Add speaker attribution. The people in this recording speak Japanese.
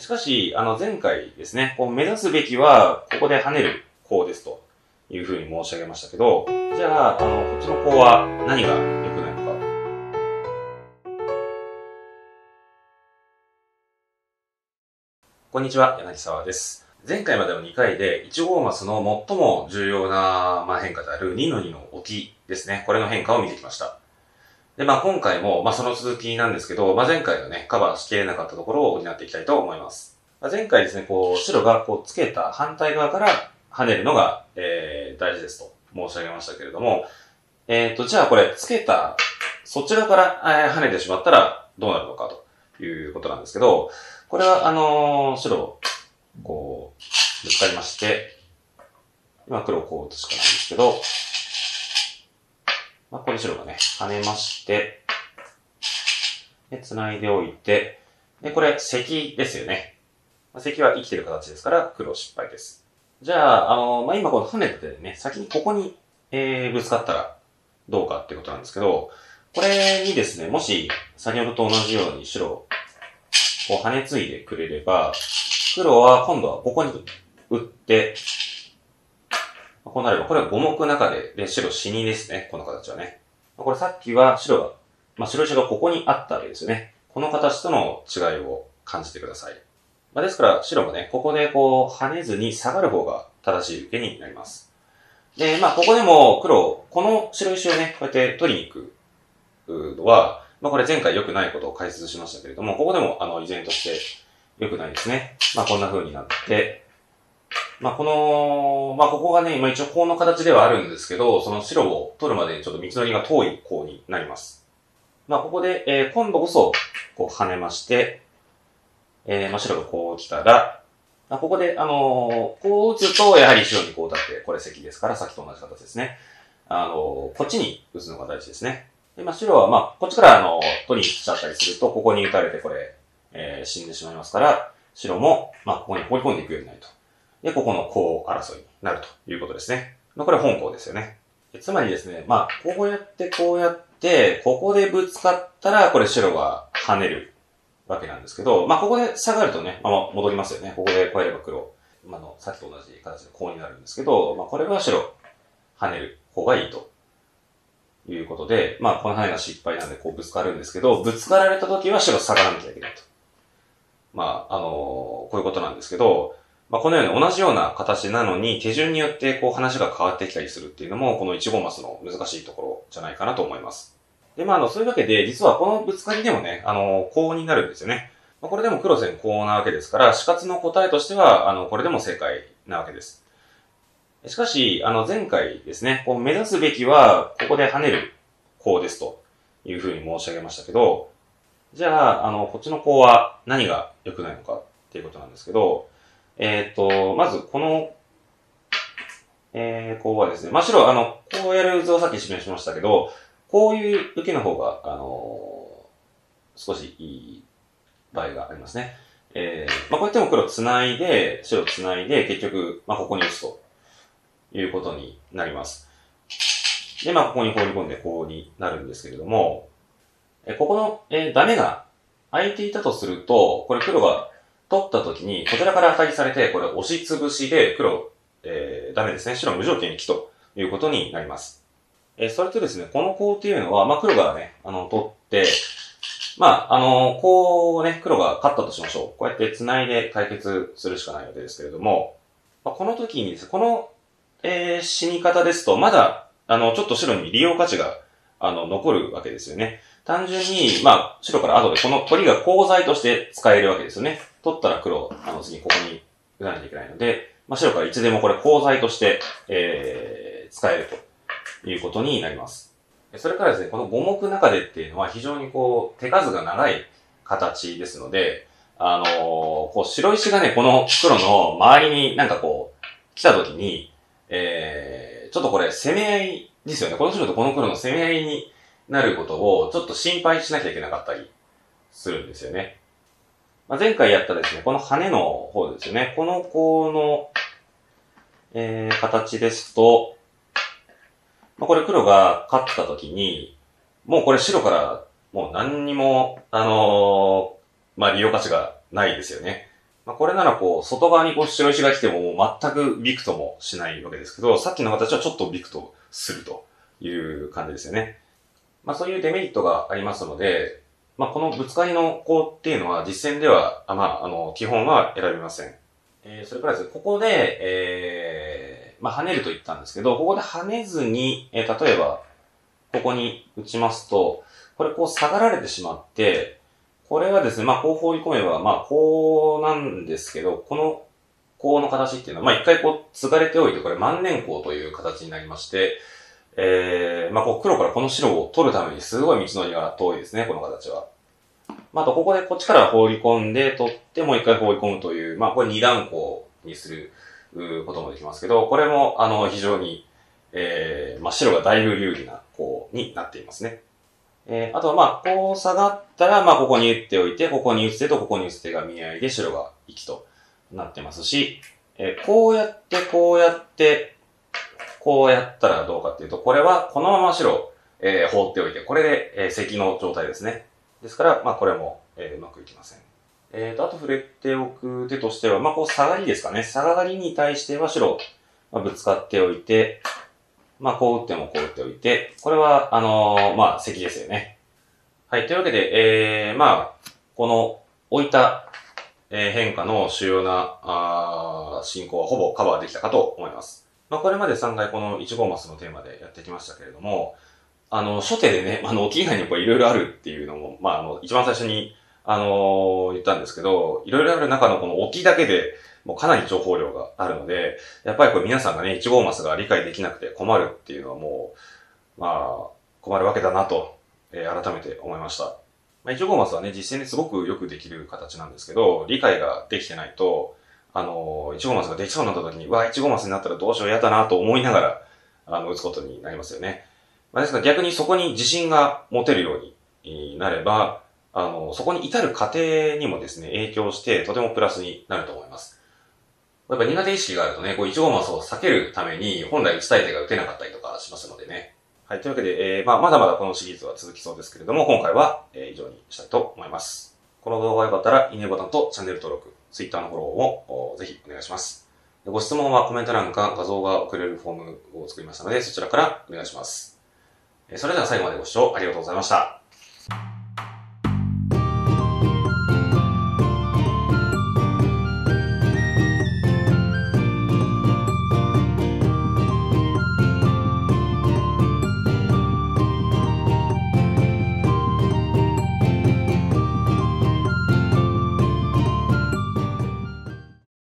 Speaker 1: しかし、前回ですね、目指すべきは、ここで跳ねるコウですというふうに申し上げましたけど、じゃあ、こっちのコウは何が良くないのか。こんにちは、柳沢です。前回までの2回で、1号マスの最も重要な、変化である2の2の置きですね。これの変化を見てきました。で、今回も、その続きなんですけど、前回のね、カバーしきれなかったところを補っていきたいと思います。前回ですね、白がつけた反対側から跳ねるのが、大事ですと申し上げましたけれども、じゃあこれ、つけた、そっち側から、跳ねてしまったらどうなるのかということなんですけど、これは、白、ぶつかりまして、今黒を打つしかないんですけど、ここで白がね、跳ねまして、で、繋いでおいて、で、これ、石ですよね。石は生きてる形ですから、黒失敗です。じゃあ、今この跳ねてね、先にここに、ぶつかったらどうかっていうことなんですけど、これにですね、もし、先ほどと同じように白を跳ねついでくれれば、黒は今度はここに打って、こうなれば、これは五目中で、白死にですね、この形はね。これさっきは白が、白石がここにあったわけですよね。この形との違いを感じてください。ですから、白もね、ここで跳ねずに下がる方が正しい受けになります。で、ここでも黒、この白石をね、こうやって取りに行くのは、これ前回良くないことを解説しましたけれども、ここでも依然として良くないですね。こんな風になって、ここがね、一応この形ではあるんですけど、その白を取るまでにちょっと道のりが遠いコウになります。ここで、今度こそ、跳ねまして、白がこう来たら、ここで、こう打つと、やはり白にこう打って、これ石ですから、さっきと同じ形ですね。こっちに打つのが大事ですね。で、白は、こっちから、取りに来ちゃったりすると、ここに打たれて、これ、死んでしまいますから、白も、ここに放り込んでいくようになると。で、ここのコウ争いになるということですね。これは本コウですよね。つまりですね、こうやって、ここでぶつかったら、これ白が跳ねるわけなんですけど、ここで下がるとね、戻りますよね。ここで越えれば黒。さっきと同じ形でコウになるんですけど、これは白、跳ねる方がいいということで、この跳ねが失敗なんでぶつかるんですけど、ぶつかられた時は白下がらなきゃいけないと。こういうことなんですけど、このように同じような形なのに、手順によって話が変わってきたりするっていうのも、この1号マスの難しいところじゃないかなと思います。で、そういうわけで、実はこのぶつかりでもね、コウになるんですよね。これでも黒線コウなわけですから、死活の答えとしては、これでも正解なわけです。しかし、前回ですね、目指すべきは、ここで跳ねるコウですというふうに申し上げましたけど、じゃあ、こっちのコウは何が良くないのかっていうことなんですけど、まず、この、コウはですね、白は、こうやる図をさっき示しましたけど、こういう受けの方が、少しいい場合がありますね。こうやっても黒繋いで、白繋いで、結局、ここに打つということになります。で、ここに放り込んでこうになるんですけれども、ここの、ダメが空いていたとすると、これ黒が取った時に、こちらからアタリされて、これ押しつぶしで黒、ダメですね。白無条件に木ということになります。それとですね、このコウっていうのは、黒がね、取って、こうね、黒が勝ったとしましょう。こうやって繋いで解決するしかないわけですけれども、この時にですね、この、死に方ですと、まだ、ちょっと白に利用価値が、残るわけですよね。単純に、白から後でこの取りがコウ材として使えるわけですよね。取ったら黒、次ここに打たなきゃいけないので、白からいつでもこれコウ材として、使えるということになります。それからですね、この五目中でっていうのは非常に手数が長い形ですので、白石がね、この黒の周りに来た時に、ちょっとこれ攻め合いですよね。この白とこの黒の攻め合いになることをちょっと心配しなきゃいけなかったりするんですよね。前回やったですね、この羽の方ですよね。このコウの、形ですと、これ黒が勝った時に、もうこれ白からもう何にも、利用価値がないですよね。 まあ、これなら外側に白石が来てももう全くびくともしないわけですけど、さっきの形はちょっとびくとするという感じですよね。まあ、そういうデメリットがありますので、まあ、このぶつかりのコウっていうのは実戦では、基本は選びません。それからですね、ここで、まあ、跳ねると言ったんですけど、ここで跳ねずに、例えば、ここに打ちますと、これ下がられてしまって、これはですね、まあ、放り込めば、まあ、こうなんですけど、この、こうの形っていうのは、まあ、一回継がれておいて、これ万年コウという形になりまして、まあ、黒からこの白を取るためにすごい道のりが遠いですね、この形は。まあ、あと、ここでこっちから放り込んで、取ってもう一回放り込むという、まあ、これ二段コウにすることもできますけど、これも、非常に、まあ、白がだいぶ有利なコウになっていますね。あとはまあ、下がったら、まあ、ここに打っておいて、ここに打つ手とここに打つ手が見合いで白が生きとなってますし、こうやって、こうやって、こうやったらどうかっていうと、これはこのまま白、放っておいて、これで、石の状態ですね。ですから、まあ、これも、うまくいきません。あと触れておく手としては、まあ、下がりですかね。下がりに対しては白、まあ、ぶつかっておいて、まあ、こう打ってもこう打っておいて、これは、まあ、石ですよね。はい。というわけで、まあ、この置いた、変化の主要な、進行はほぼカバーできたかと思います。まあ、これまで3回この1号マスのテーマでやってきましたけれども、初手でね、置き以外にいろいろあるっていうのも、まあ、一番最初に、言ったんですけど、いろいろある中のこの置きだけで、もうかなり情報量があるので、やっぱりこれ皆さんがね、1号マスが理解できなくて困るっていうのはもう、まあ、困るわけだなと、改めて思いました。まあ、1号マスはね、実践ですごくよくできる形なんですけど、理解ができてないと、1号マスができそうになった時に、1号マスになったらどうしよう嫌だなと思いながら、打つことになりますよね。まあ、ですから逆にそこに自信が持てるようになれば、そこに至る過程にもですね、影響して、とてもプラスになると思います。やっぱ苦手意識があるとね、1号マスを避けるために、本来打ちたい手が打てなかったりとかしますのでね。はい、というわけで、まだまだこのシリーズは続きそうですけれども、今回は、以上にしたいと思います。この動画が良かったら、いいねボタンとチャンネル登録、Twitter のフォローもぜひお願いします。ご質問はコメント欄か画像が送れるフォームを作りましたので、そちらからお願いします。それでは最後までご視聴ありがとうございました。